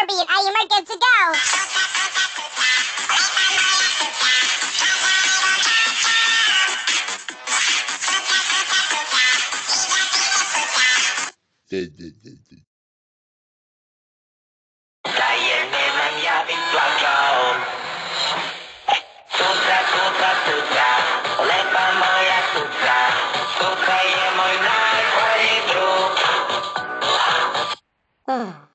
heartbeat. I am good to go. Saya memang yakin kau. Suka, suka, suka. Oleh kamu ya suka. Suka yang mau naik, wajib.